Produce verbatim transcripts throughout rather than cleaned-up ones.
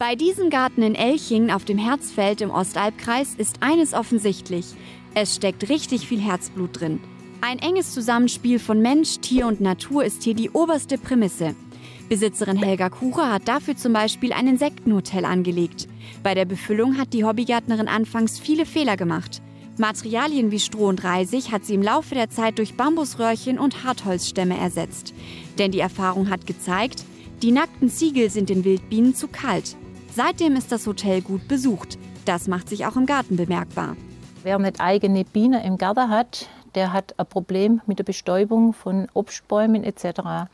Bei diesem Garten in Elchingen auf dem Herzfeld im Ostalbkreis ist eines offensichtlich: Es steckt richtig viel Herzblut drin. Ein enges Zusammenspiel von Mensch, Tier und Natur ist hier die oberste Prämisse. Besitzerin Helga Kucher hat dafür zum Beispiel ein Insektenhotel angelegt. Bei der Befüllung hat die Hobbygärtnerin anfangs viele Fehler gemacht. Materialien wie Stroh und Reisig hat sie im Laufe der Zeit durch Bambusröhrchen und Hartholzstämme ersetzt. Denn die Erfahrung hat gezeigt, die nackten Ziegel sind den Wildbienen zu kalt. Seitdem ist das Hotel gut besucht. Das macht sich auch im Garten bemerkbar. Wer nicht eigene Bienen im Garten hat, der hat ein Problem mit der Bestäubung von Obstbäumen et cetera.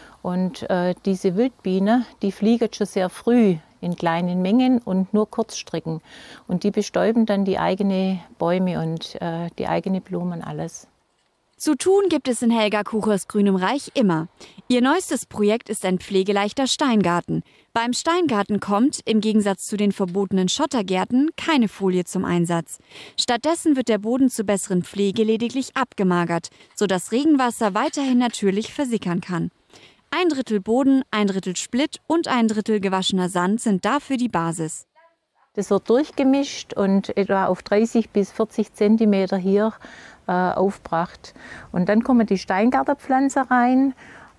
Und äh, diese Wildbienen, die fliegen schon sehr früh in kleinen Mengen und nur Kurzstrecken. Und die bestäuben dann die eigenen Bäume und äh, die eigenen Blumen, alles. Zu tun gibt es in Helga Kuchers Grünem Reich immer. Ihr neuestes Projekt ist ein pflegeleichter Steingarten. Beim Steingarten kommt, im Gegensatz zu den verbotenen Schottergärten, keine Folie zum Einsatz. Stattdessen wird der Boden zur besseren Pflege lediglich abgemagert, sodass Regenwasser weiterhin natürlich versickern kann. Ein Drittel Boden, ein Drittel Splitt und ein Drittel gewaschener Sand sind dafür die Basis. Das wird durchgemischt und etwa auf dreißig bis vierzig Zentimeter hier äh, aufgebracht. Und dann kommen die Steingartenpflanzen rein.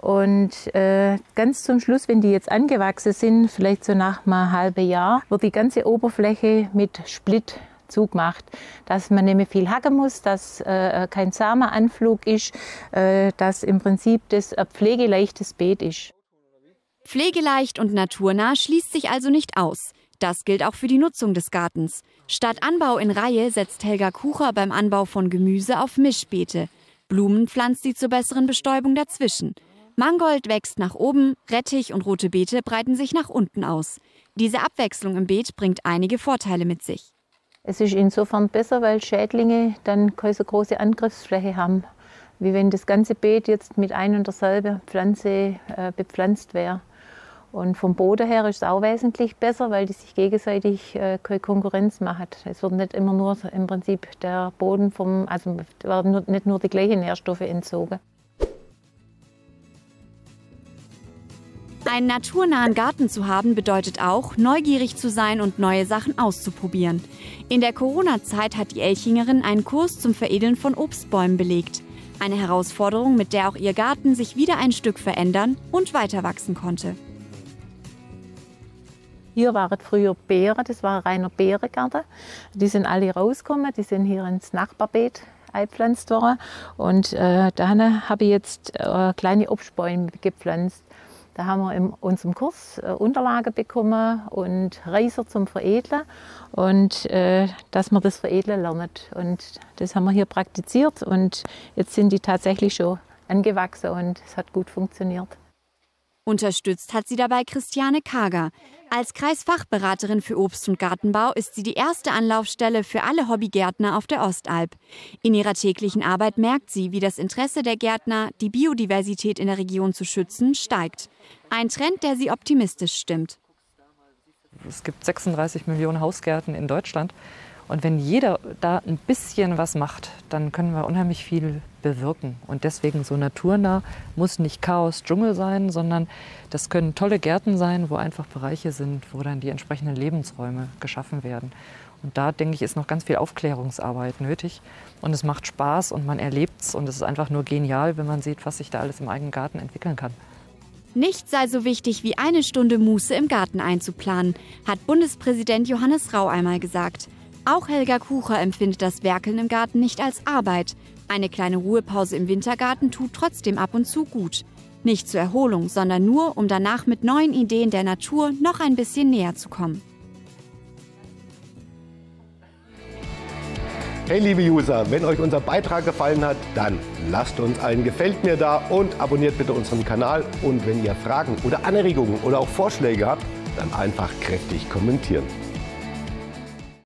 Und äh, ganz zum Schluss, wenn die jetzt angewachsen sind, vielleicht so nach einem halben Jahr, wird die ganze Oberfläche mit Splitt zugemacht, dass man nicht mehr viel hacken muss, dass äh, kein Samenanflug ist, äh, dass im Prinzip das ein pflegeleichtes Beet ist. Pflegeleicht und naturnah schließt sich also nicht aus. Das gilt auch für die Nutzung des Gartens. Statt Anbau in Reihe setzt Helga Kucher beim Anbau von Gemüse auf Mischbeete. Blumen pflanzt sie zur besseren Bestäubung dazwischen. Mangold wächst nach oben, Rettich und rote Beete breiten sich nach unten aus. Diese Abwechslung im Beet bringt einige Vorteile mit sich. Es ist insofern besser, weil Schädlinge dann keine so große Angriffsfläche haben, wie wenn das ganze Beet jetzt mit ein und derselben Pflanze äh, bepflanzt wäre. Und vom Boden her ist es auch wesentlich besser, weil die sich gegenseitig äh, keine Konkurrenz machen. Es wird nicht immer nur im Prinzip der Boden vom, also werden nicht nur die gleichen Nährstoffe entzogen. Einen naturnahen Garten zu haben bedeutet auch, neugierig zu sein und neue Sachen auszuprobieren. In der Corona-Zeit hat die Elchingerin einen Kurs zum Veredeln von Obstbäumen belegt. Eine Herausforderung, mit der auch ihr Garten sich wieder ein Stück verändern und weiter wachsen konnte. Hier waren früher Beeren, das war ein reiner Beerengarten. Die sind alle rausgekommen, die sind hier ins Nachbarbeet eingepflanzt worden. Und äh, da habe ich jetzt äh, kleine Obstbäume gepflanzt. Da haben wir in unserem Kurs äh, Unterlagen bekommen und Reiser zum Veredeln und äh, dass man das Veredeln lernt. Und das haben wir hier praktiziert und jetzt sind die tatsächlich schon angewachsen und es hat gut funktioniert. Unterstützt hat sie dabei Christiane Kager. Als Kreisfachberaterin für Obst- und Gartenbau ist sie die erste Anlaufstelle für alle Hobbygärtner auf der Ostalb. In ihrer täglichen Arbeit merkt sie, wie das Interesse der Gärtner, die Biodiversität in der Region zu schützen, steigt. Ein Trend, der sie optimistisch stimmt. Es gibt sechsunddreißig Millionen Hausgärten in Deutschland. Und wenn jeder da ein bisschen was macht, dann können wir unheimlich viel bewirken. Und deswegen so naturnah muss nicht Chaos Dschungel sein, sondern das können tolle Gärten sein, wo einfach Bereiche sind, wo dann die entsprechenden Lebensräume geschaffen werden. Und da, denke ich, ist noch ganz viel Aufklärungsarbeit nötig. Und es macht Spaß und man erlebt es. Und es ist einfach nur genial, wenn man sieht, was sich da alles im eigenen Garten entwickeln kann. Nichts sei so wichtig wie eine Stunde Muße im Garten einzuplanen, hat Bundespräsident Johannes Rau einmal gesagt. Auch Helga Kucher empfindet das Werkeln im Garten nicht als Arbeit. Eine kleine Ruhepause im Wintergarten tut trotzdem ab und zu gut. Nicht zur Erholung, sondern nur, um danach mit neuen Ideen der Natur noch ein bisschen näher zu kommen. Hey liebe User, wenn euch unser Beitrag gefallen hat, dann lasst uns einen Gefällt mir da und abonniert bitte unseren Kanal. Und wenn ihr Fragen oder Anregungen oder auch Vorschläge habt, dann einfach kräftig kommentieren.